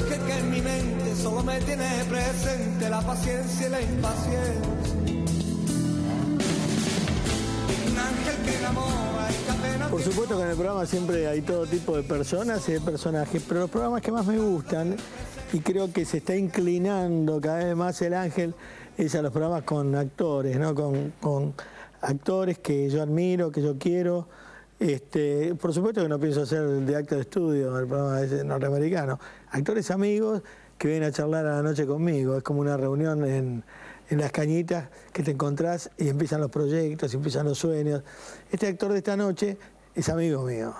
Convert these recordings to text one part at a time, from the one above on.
ángel que en mi mente solo me tiene presente la paciencia y la impaciencia. Un ángel que enamora y que apenas... Por supuesto que en el programa siempre hay todo tipo de personas y de personajes, pero los programas que más me gustan, y creo que se está inclinando cada vez más el ángel, es a los programas con actores, ¿no? Con actores que yo admiro, que yo quiero. Por supuesto que no pienso hacer de Actor Studio, el programa ese norteamericano. Actores amigos que vienen a charlar a la noche conmigo. Es como una reunión en las cañitas que te encontrás y empiezan los proyectos, y empiezan los sueños. Este actor de esta noche es amigo mío.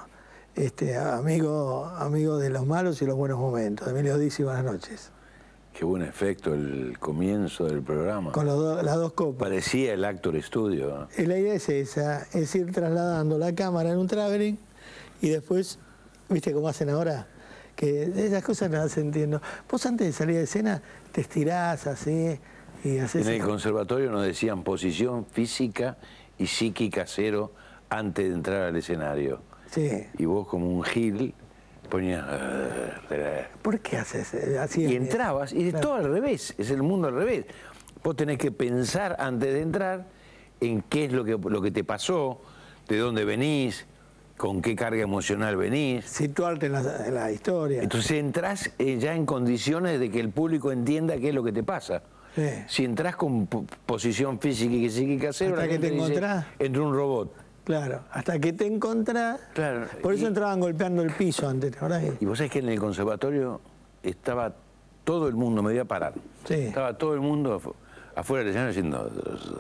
Amigo de los malos y los buenos momentos. Emilio Dizzi, buenas noches. Qué buen efecto el comienzo del programa. Con las dos copas. Parecía el Actor Studio. Y la idea es esa, es ir trasladando la cámara en un traveling y después, ¿viste cómo hacen ahora? Que esas cosas no las entiendo. Vos antes de salir de escena te estirás así y haces... En el conservatorio nos decían posición física y psíquica cero antes de entrar al escenario. Sí. Y vos como un gil ponías... ¿Por qué haces así? Y entrabas, y es todo al revés, es el mundo al revés. Vos tenés que pensar antes de entrar en qué es lo que te pasó, de dónde venís, con qué carga emocional venís. Situarte en la historia. Entonces entrás ya en condiciones de que el público entienda qué es lo que te pasa. Sí. Si entrás con posición física y psíquica cero, hasta la que gente te dice, encontrás. entra un robot. Claro, hasta que te encontrás. Claro. Por eso entraban golpeando el piso antes, ¿verdad? Y vos sabés que en el conservatorio estaba todo el mundo, me voy a parar. Sí. Estaba todo el mundo afuera del escenario haciendo...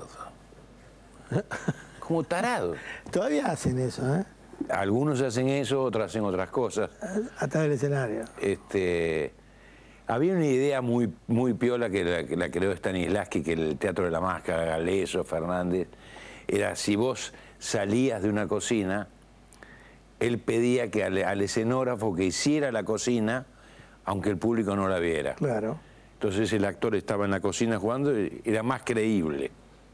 como tarado. Todavía hacen eso, ¿eh? Algunos hacen eso, otros hacen otras cosas. Atrás del escenario. Había una idea muy piola que la creó Stanislavski, que el Teatro de la Máscara, Galeso, Fernández, era si vos salías de una cocina, él pedía que al escenógrafo que hiciera la cocina, aunque el público no la viera. Claro. Entonces el actor estaba en la cocina jugando y era más creíble.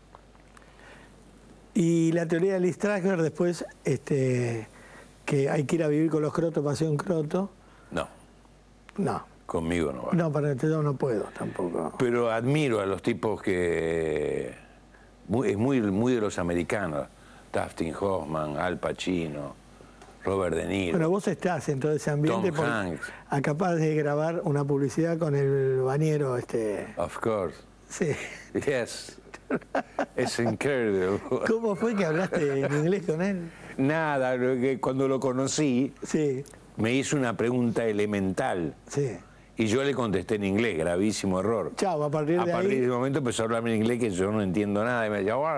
Y la teoría de Lee Strasberg después, que hay que ir a vivir con los crotos, pasión croto. No. No. Conmigo no va. No, para el teatro no puedo tampoco. Pero admiro a los tipos que... es muy de los americanos. Dustin Hoffman, Al Pacino, Robert De Niro. Bueno, vos estás en todo ese ambiente Tom Hanks. capaz de grabar una publicidad con el bañero Of course. Sí. Yes. Es increíble. ¿Cómo fue que hablaste en inglés con él? Nada, que cuando lo conocí, sí, me hizo una pregunta elemental. Sí. Y yo le contesté en inglés, gravísimo error. Chao, a partir de ese momento empezó a hablarme en inglés que yo no entiendo nada. Y me decía,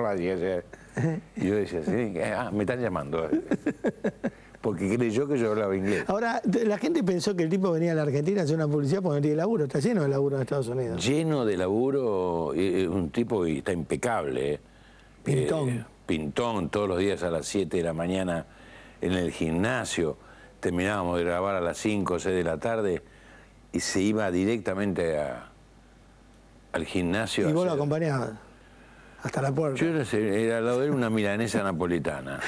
y yo decía, sí, me están llamando. Porque creyó que yo hablaba inglés. Ahora, la gente pensó que el tipo venía a la Argentina a hacer una publicidad porque no tiene laburo. Está lleno de laburo en Estados Unidos. Lleno de laburo, un tipo que está impecable. Pintón. Pintón, todos los días a las 7 de la mañana en el gimnasio. Terminábamos de grabar a las 5 o 6 de la tarde y se iba directamente al gimnasio. ¿Y vos lo acompañabas? Hasta la puerta. Yo era al lado de él una milanesa napolitana.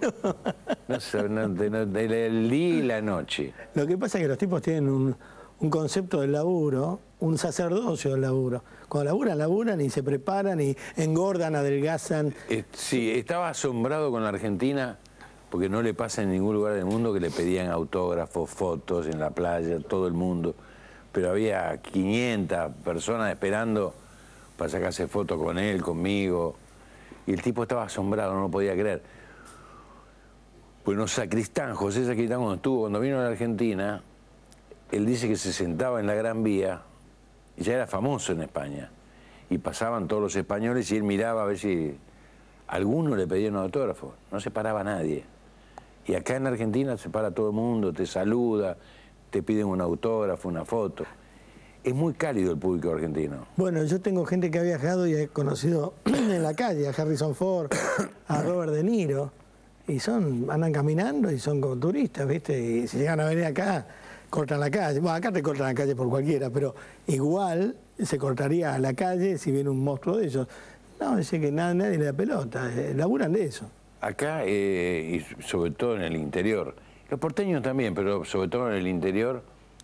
El día y la noche. Lo que pasa es que los tipos tienen un concepto del laburo, un sacerdocio del laburo. Cuando laburan y se preparan y engordan, adelgazan. Sí, estaba asombrado con la Argentina porque no le pasa en ningún lugar del mundo que le pedían autógrafos, fotos en la playa, todo el mundo. Pero había 500 personas esperando para sacarse fotos con él, conmigo. Y el tipo estaba asombrado, no lo podía creer. Bueno, José Sacristán, cuando vino a la Argentina, él dice que se sentaba en la Gran Vía, y ya era famoso en España, y pasaban todos los españoles y él miraba a ver si alguno le pedía un autógrafo. No se paraba nadie. Y acá en Argentina se para todo el mundo, te saluda, te piden un autógrafo, una foto. Es muy cálido el público argentino. Bueno, yo tengo gente que ha viajado y he conocido en la calle a Harrison Ford, a Robert De Niro, y andan caminando y son como turistas, ¿viste? Y si llegan a venir acá, cortan la calle. Bueno, acá te cortan la calle por cualquiera, pero igual se cortaría la calle si viene un monstruo de ellos. No, dice que nadie le da pelota, laburan de eso. Acá, y sobre todo en el interior, los porteños también, pero sobre todo en el interior,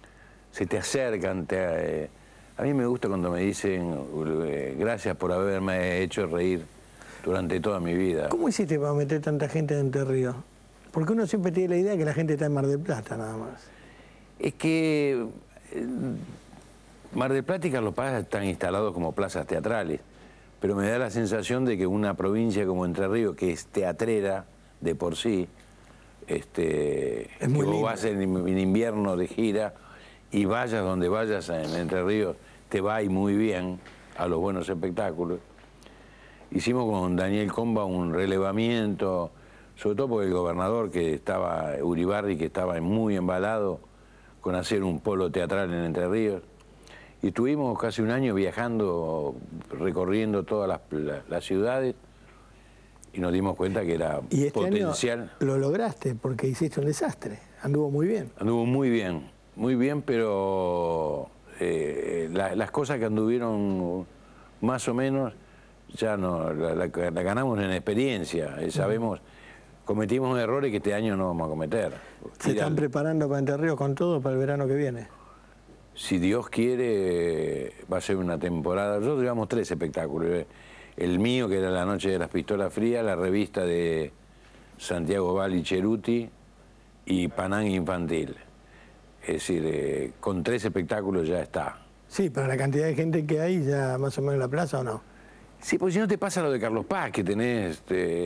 se te acercan. A mí me gusta cuando me dicen gracias por haberme hecho reír durante toda mi vida. ¿Cómo hiciste para meter tanta gente en Entre Ríos? Porque uno siempre tiene la idea de que la gente está en Mar del Plata nada más. Es que Mar del Plata y Carlos Paz están instalados como plazas teatrales, pero me da la sensación de que una provincia como Entre Ríos, que es teatrera de por sí, que vos vas en invierno de gira y vayas donde vayas en Entre Ríos, te va y muy bien a los buenos espectáculos. Hicimos con Daniel Comba un relevamiento, sobre todo porque el gobernador que estaba, Uribarri, que estaba muy embalado con hacer un polo teatral en Entre Ríos. Y estuvimos casi un año viajando, recorriendo todas las ciudades y nos dimos cuenta que era y este potencial. Año lo lograste porque hiciste un desastre, anduvo muy bien. Anduvo muy bien, pero las cosas que anduvieron más o menos ya no, la ganamos en experiencia, sabemos, cometimos errores que este año no vamos a cometer. ¿Se están preparando para Entre Ríos con todo para el verano que viene? Si Dios quiere, va a ser una temporada. Nosotros llevamos 3 espectáculos. El mío, que era La Noche de las Pistolas Frías, la revista de Santiago Valli Cheruti y Panán Infantil. Es decir, con 3 espectáculos ya está. Sí, para la cantidad de gente que hay, ya más o menos en la plaza, ¿o no? Sí, porque si no te pasa lo de Carlos Paz, que tenés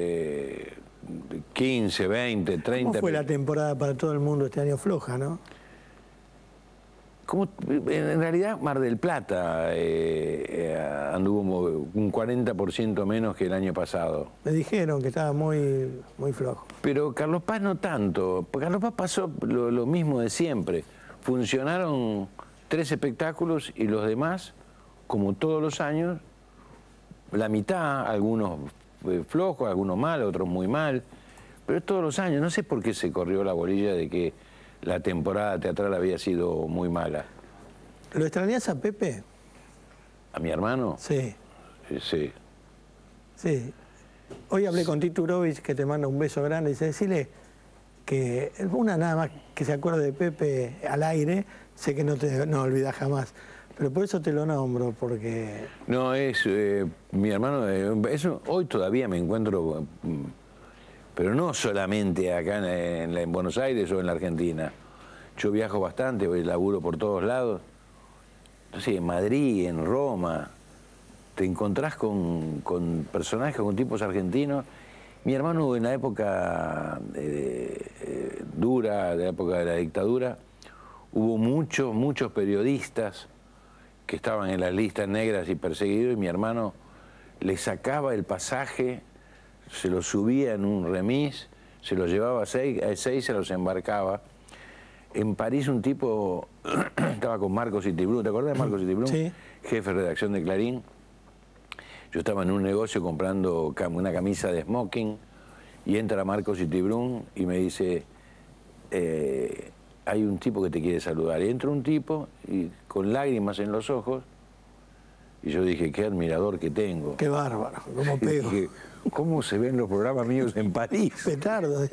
15, 20, 30... ¿Cómo fue la temporada para todo el mundo este año? Floja, ¿no? En realidad Mar del Plata anduvo un 40% menos que el año pasado. Me dijeron que estaba muy flojo. Pero Carlos Paz no tanto, porque Carlos Paz pasó lo mismo de siempre. Funcionaron 3 espectáculos y los demás, como todos los años, la mitad, algunos flojos, algunos mal, otros muy mal, pero todos los años. No sé por qué se corrió la bolilla de que la temporada teatral había sido muy mala. ¿Lo extrañás a Pepe? ¿A mi hermano? Sí. Sí. Sí. Hoy hablé con Tito Urovich, que te manda un beso grande, y dice, decirle que una nada más que se acuerde de Pepe al aire, sé que no olvidas jamás, pero por eso te lo nombro, porque... No, es mi hermano, eso hoy todavía me encuentro... pero no solamente acá en Buenos Aires o en la Argentina. Yo viajo bastante, voy laburo por todos lados. Entonces, en Madrid, en Roma, te encontrás con personajes, con tipos argentinos. Mi hermano en la época dura, de la época de la dictadura, hubo muchos periodistas que estaban en las listas negras y perseguidos, y mi hermano le sacaba el pasaje, se los subía en un remis, se los llevaba a seis, se los embarcaba. En París un tipo estaba con Marcos Itibrún, ¿te acordás de Marcos Itibrún? Sí. Jefe de redacción de Clarín. Yo estaba en un negocio comprando una camisa de smoking y entra Marcos Itibrún y me dice, hay un tipo que te quiere saludar. Y entra un tipo y con lágrimas en los ojos, y yo dije, qué admirador que tengo. Qué bárbaro, cómo pego. Dije, ¿cómo se ven los programas míos en París? Petardo.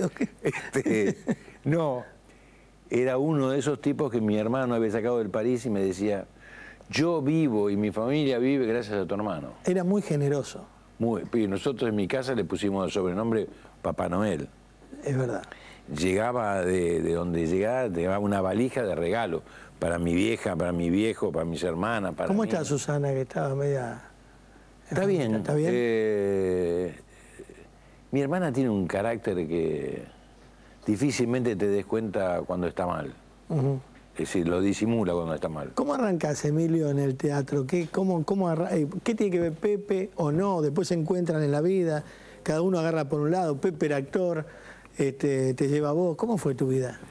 No, era uno de esos tipos que mi hermano había sacado del París y me decía, yo vivo y mi familia vive gracias a tu hermano. Era muy generoso. Y nosotros en mi casa le pusimos el sobrenombre Papá Noel. Es verdad. Llegaba de donde llegaba una valija de regalo para mi vieja, para mi viejo, para mis hermanas, para ¿Cómo mí. está Susana, que estaba media... Está bien. ¿Está bien? Mi hermana tiene un carácter que difícilmente te des cuenta cuando está mal. Es decir, lo disimula cuando está mal. ¿Cómo arrancás, Emilio, en el teatro? ¿Qué tiene que ver Pepe o no? Después se encuentran en la vida, cada uno agarra por un lado, Pepe era actor, te lleva a vos. ¿Cómo fue tu vida?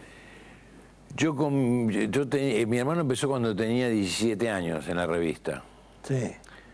Mi hermano empezó cuando tenía 17 años en la revista. Sí.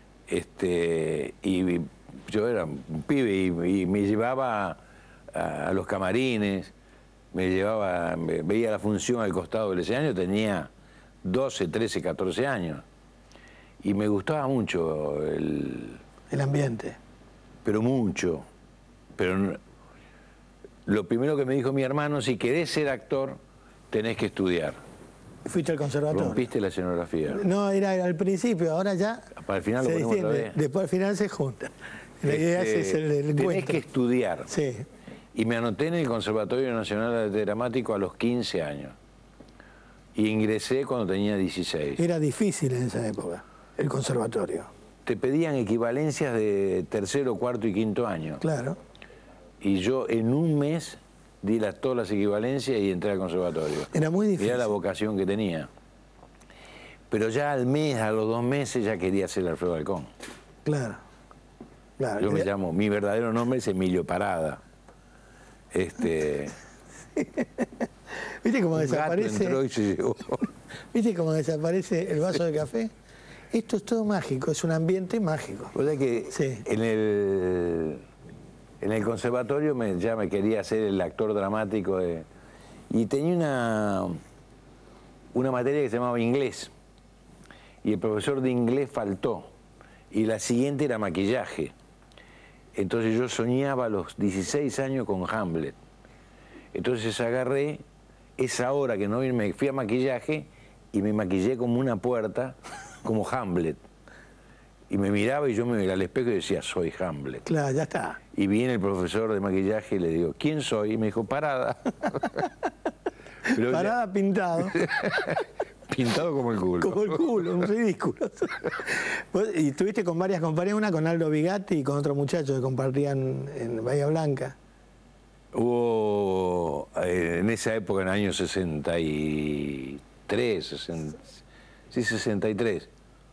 Y yo era un pibe y me llevaba a los camarines, veía la función al costado del escenario, tenía 12, 13, 14 años. Y me gustaba mucho el ambiente. Pero mucho. Pero lo primero que me dijo mi hermano, si querés ser actor, tenés que estudiar. Fuiste al conservatorio. Rompiste la escenografía. No, era al principio, ahora ya Para el final lo se ponemos otra distiende. vez. Después al final se juntan. La idea es el Tenés encuentro. que estudiar. Sí. Y me anoté en el Conservatorio Nacional de Dramático a los 15 años. Y ingresé cuando tenía 16. Era difícil en esa época, el conservatorio. Te pedían equivalencias de tercero, cuarto y quinto año. Claro. Y yo en un mes di todas las equivalencias y entré al conservatorio. Era muy difícil. Era la vocación que tenía. Pero ya al mes, a los 2 meses, ya quería ser Alfredo Halcón. Claro. Claro. Yo me llamo, mi verdadero nombre es Emilio Parada. ¿Viste cómo Un gato desaparece? entró y se llevó. ¿Viste cómo desaparece el vaso de café? Esto es todo mágico, es un ambiente mágico. O sea que Sí. en el conservatorio ya me quería hacer el actor dramático y tenía una materia que se llamaba inglés. Y el profesor de inglés faltó. Y la siguiente era maquillaje. Entonces yo soñaba a los 16 años con Hamlet. Entonces agarré esa hora que no me fui a maquillaje y me maquillé como una puerta, como Hamlet. Y me miraba y yo me miraba al espejo y decía, soy Hamlet. Claro, ya está. Y viene el profesor de maquillaje y le digo, ¿quién soy? Y me dijo, Parada. Pero Parada pintado, pintado como el culo. como el culo, un ridículo. Y estuviste con varias compañías, una con Aldo Bigatti y con otro muchacho que compartían en Bahía Blanca. Hubo, en esa época, en el año 63, 63,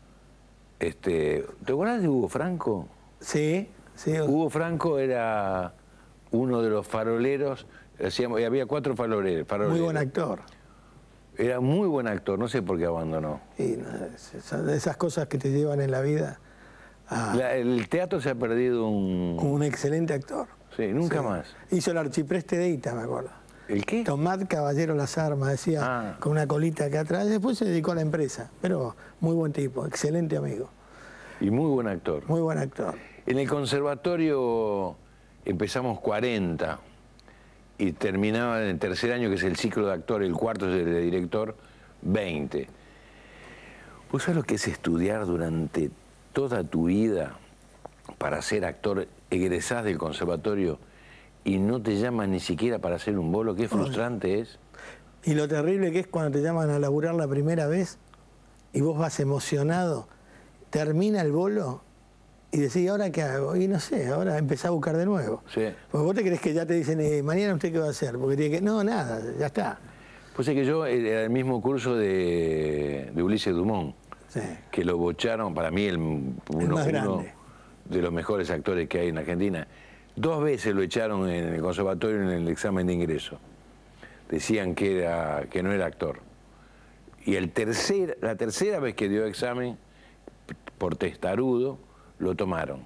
¿te acuerdas de Hugo Franco? Sí, sí. Hugo Franco era uno de los faroleros, y había 4 faroleros. Muy buen actor. Era muy buen actor, no sé por qué abandonó. Y no, son de esas cosas que te llevan en la vida a El teatro se ha perdido un excelente actor. Sí, nunca Sí. más. Hizo el archipreste de Ita, me acuerdo. ¿El qué? Tomás Caballero Las Armas, decía, Ah. con una colita acá atrás. Después se dedicó a la empresa, pero muy buen tipo, excelente amigo, Y muy buen actor. muy buen actor. En el conservatorio empezamos 40 y terminaba en el tercer año, que es el ciclo de actor, el cuarto es el de director, 20. ¿Vos sabés lo que es estudiar durante toda tu vida para ser actor? Egresás del conservatorio y no te llaman ni siquiera para hacer un bolo, qué frustrante es. Y lo terrible que es cuando te llaman a laburar la primera vez y vos vas emocionado, termina el bolo y decís, ¿ahora qué hago? Y no sé, ahora empezás a buscar de nuevo. Sí. Porque vos te crees que ya te dicen, mañana usted qué va a hacer, porque tiene que... No, nada, ya está. Pues es que yo era el mismo curso de Ulises Dumont, Sí. que lo bocharon, para mí uno más grande. de los mejores actores que hay en Argentina. 2 veces lo echaron en el conservatorio en el examen de ingreso. Decían que no era actor. Y la tercera vez que dio examen, por testarudo, lo tomaron.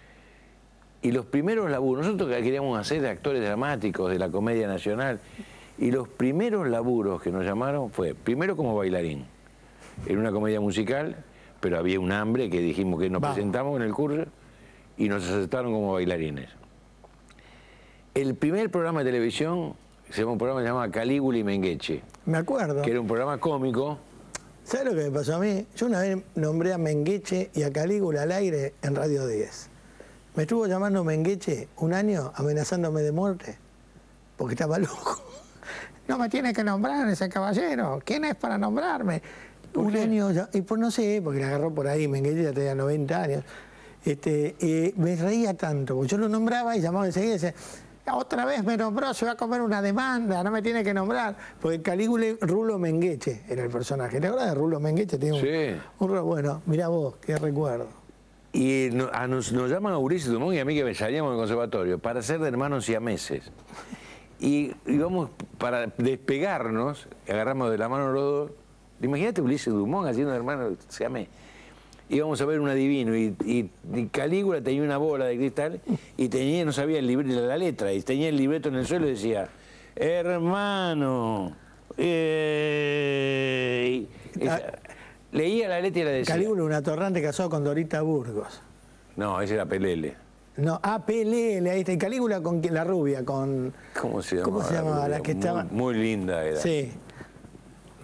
Y los primeros laburos, nosotros queríamos hacer actores dramáticos de la Comedia Nacional, y los primeros laburos que nos llamaron fue, primero como bailarín, en una comedia musical, pero había un hambre que dijimos que nos Vamos. presentamos en el curso y nos aceptaron como bailarines. El primer programa de televisión, un programa que se llamaba Calígula y Mengueche, Me acuerdo. que era un programa cómico. ¿Sabes lo que me pasó a mí? Yo una vez nombré a Mengueche y a Calígula al aire en Radio 10. Me estuvo llamando Mengueche un año amenazándome de muerte, porque estaba loco. No me tiene que nombrar ese caballero. ¿Quién es para nombrarme? Un año, y por no sé, porque le agarró por ahí, Mengueche ya tenía 90 años. Me reía tanto, porque yo lo nombraba y llamaba enseguida y decía, otra vez me nombró, se va a comer una demanda, no me tiene que nombrar. Porque Calígula, Rulo Mengueche era el personaje. ¿Te acuerdas de Rulo Mengueche? Tenía Sí. bueno, mirá vos, qué recuerdo. Y nos llaman a Ulises Dumont y a mí, que me salíamos del conservatorio, para ser de hermanos siameses. Y íbamos, para despegarnos, agarramos de la mano los dos. Imagínate Ulises Dumont haciendo de hermanos siamés. Íbamos a ver un adivino y Calígula tenía una bola de cristal y no sabía la letra, y tenía el libreto en el suelo y decía, hermano. Leía la letra y la decía. Calígula, un atorrante casado con Dorita Burgos. No, ese era Pelele. No, Pelele, ahí está. Y Calígula con la rubia, con... ¿Cómo se llamaba? ¿Cómo se llamaba? La que estaba... Muy linda era. Sí.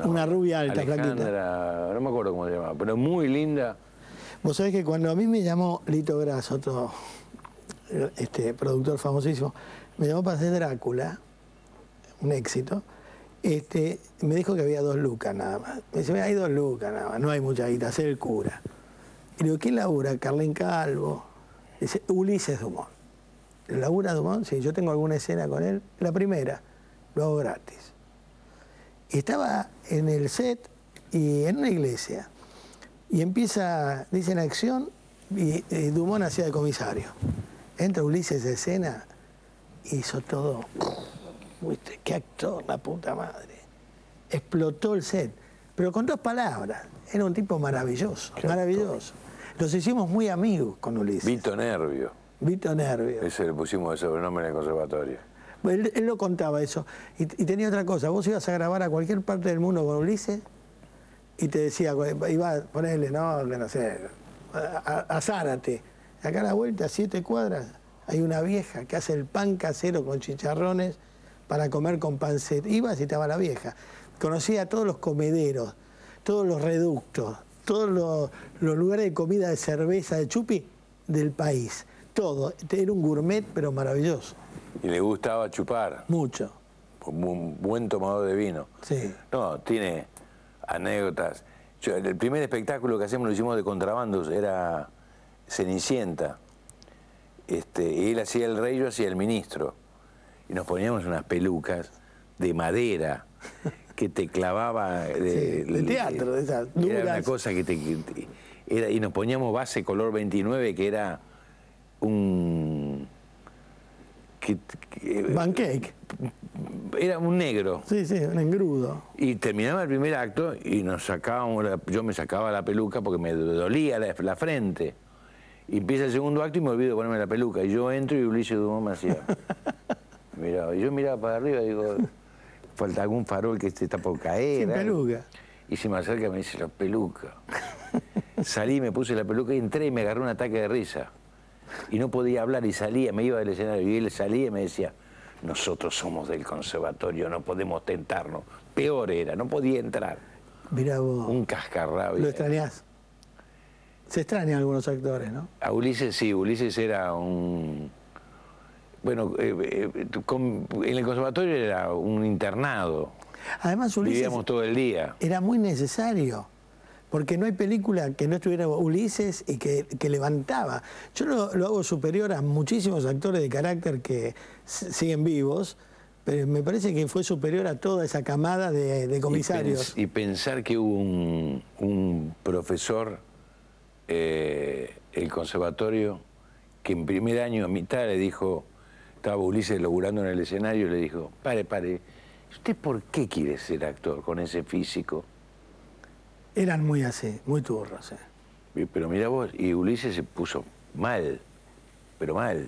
No, una rubia alta, Alejandra, flaquita. no me acuerdo cómo se llamaba, pero muy linda. Vos sabés que cuando a mí me llamó Lito Grasso, otro productor famosísimo, me llamó para hacer Drácula, un éxito, me dijo que había 2 lucas nada más. Me dice, hay 2 lucas nada más, no hay mucha guita, hacer el cura. Y le digo, ¿quién labura? Carlín Calvo. Dice, Ulises Dumont. ¿Labura Dumont? Sí, yo tengo alguna escena con él. La primera, lo hago gratis. Y estaba en el set y en una iglesia. Y empieza, dicen acción, y Dumont hacía de comisario. Entra Ulises de escena, hizo todo. ¿Viste? Qué actor, la puta madre. Explotó el set, pero con 2 palabras. Era un tipo maravilloso, maravilloso. Nos hicimos muy amigos con Ulises. Vito Nervio. Vito Nervio. Ese le pusimos de sobrenombre en el conservatorio. Él lo contaba eso. Y tenía otra cosa. Vos ibas a grabar a cualquier parte del mundo con Ulises y te decía, iba a ponerle, no sé, a Zárate. Acá a la vuelta, a 7 cuadras, hay una vieja que hace el pan casero con chicharrones para comer con panceta. Ibas y estaba la vieja. Conocía a todos los comederos, todos los reductos, todos los lugares de comida, de cerveza, de chupi del país. Todo. Era un gourmet, pero maravilloso. Y le gustaba chupar. Mucho. Un buen tomador de vino. Sí. No, tiene anécdotas. El primer espectáculo que hacemos lo hicimos de contrabandos, era Cenicienta. Y él hacía el rey, yo hacía el ministro. Y nos poníamos unas pelucas de madera que te clavaba de teatro, de esas duras. Era una cosa y nos poníamos base color 29, que era un pancake. Era un negro. Sí, un engrudo. Y terminaba el primer acto y nos sacábamos, yo me sacaba la peluca porque me dolía la frente. Y empieza el segundo acto y me olvido de ponerme la peluca. Y yo entro y Ulises Dumont me hacía. Miraba. Y yo miraba para arriba y digo, falta algún farol que está por caer. Sin peluca. Y se me acerca y me dice, la peluca. Salí, me puse la peluca y entré y me agarré un ataque de risa. Y no podía hablar y salía, me iba del escenario y él salía y me decía, nosotros somos del conservatorio, no podemos tentarnos. Peor era, no podía entrar. Mirá vos. Un cascarrabia. ¿Lo extrañás? Se extrañan algunos actores, ¿no? A Ulises sí, Ulises era un... Bueno, en el conservatorio era un internado. Además, Ulises... Vivíamos todo el día. Era muy necesario, porque no hay película que no estuviera Ulises y que levantaba. Yo lo hago superior a muchísimos actores de carácter que siguen vivos, pero me parece que fue superior a toda esa camada de comisarios. Y pensar que hubo un profesor, el conservatorio, que en primer año, a mitad, le dijo, estaba Ulises laburando en el escenario, y le dijo, pare, ¿usted por qué quiere ser actor con ese físico? Eran muy así, muy turros. Pero mira vos, y Ulises se puso mal, pero mal.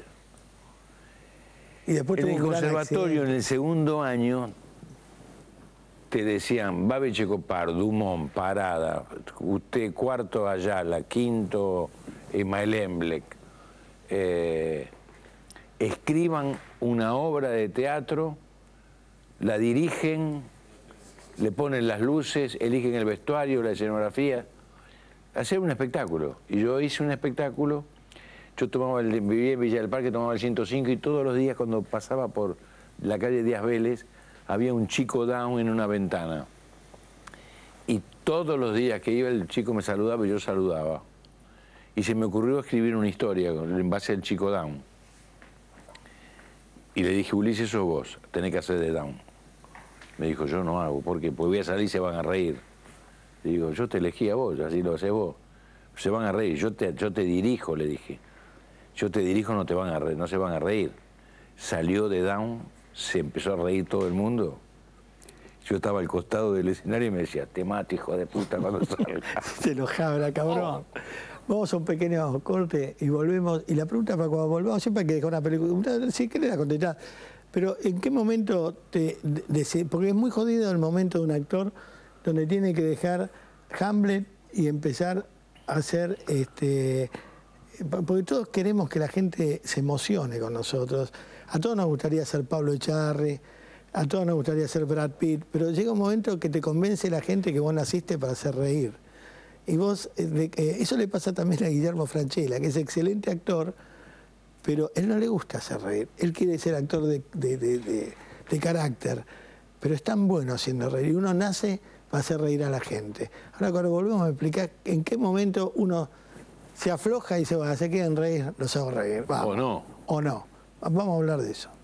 Y después en el conservatorio, en el segundo año, te decían, Babi Checopar, Dumont, Parada, usted cuarto Ayala, quinto Ismael Emblec, escriban una obra de teatro, la dirigen, le ponen las luces, eligen el vestuario, la escenografía, hacer un espectáculo. Y yo hice un espectáculo, yo vivía en Villa del Parque, tomaba el 105 y todos los días cuando pasaba por la calle Díaz Vélez había un chico down en una ventana. Y todos los días que iba el chico me saludaba y yo saludaba. Y se me ocurrió escribir una historia en base al chico down. Y le dije, Ulises, sos vos, tenés que hacer de down. Me dijo, yo no hago, porque voy a salir y se van a reír. Le digo, yo te elegí a vos, así lo haces vos. Se van a reír, yo te dirijo, le dije. Yo te dirijo, no se van a reír. Salió de down, se empezó a reír todo el mundo. Yo estaba al costado del escenario y me decía, te mato, hijo de puta, cuando salga. Se enojaba, cabrón. Vamos a un pequeño corte y volvemos. Y la pregunta para cuando volvamos, siempre hay que dejar una película. Si querés la contestás. Pero ¿en qué momento porque es muy jodido el momento de un actor donde tiene que dejar Hamlet y empezar a hacer porque todos queremos que la gente se emocione con nosotros. A todos nos gustaría ser Pablo Echarri, A todos nos gustaría ser Brad Pitt, pero llega un momento que te convence la gente que vos naciste para hacer reír. Y vos, eso le pasa también a Guillermo Francella, que es excelente actor, pero él no le gusta hacer reír. Él quiere ser actor de carácter, pero es tan bueno haciendo reír. Y uno nace para hacer reír a la gente. Ahora, cuando volvemos a explicar en qué momento uno se afloja y se va, se queden reír, los hago reír. Vamos. O no. O no. Vamos a hablar de eso.